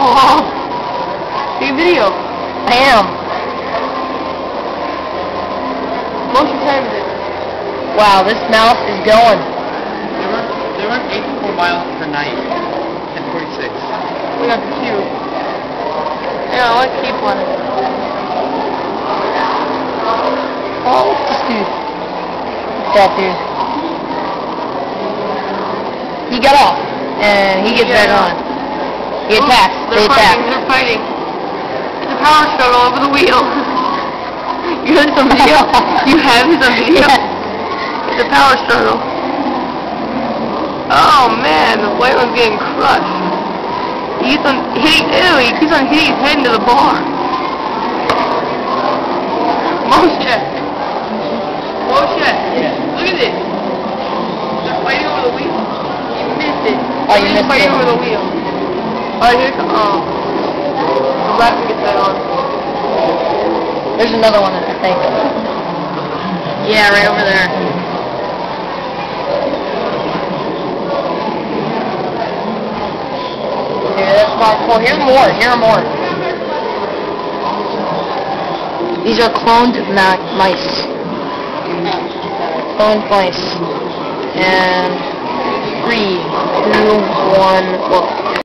Oh, see video. I am. Motion times it. Wow, this mouse is going. They run 84 miles per night at 46. We got the cue. Yeah, let's keep one. Oh, this dude. That dude. He got off, and he gets back on. He attacks. They attack. They're fighting. It's a power struggle over the wheel. You have some video? You have some video? Yeah. It's a power struggle. Oh man, the white one's getting crushed. He keeps on hitting, he keeps on hitting his head into the bar. Motion. Motion. Look at this. They're fighting over the wheel. You missed it. Oh, you missed fighting it. over the wheel. Alright, here comes, the left one gets that on. There's another one, I think. Yeah, right over there. Here, that's hardcore. Here's more. Here are more. These are cloned mice. Cloned mice. And 3, 2, 1, whoa.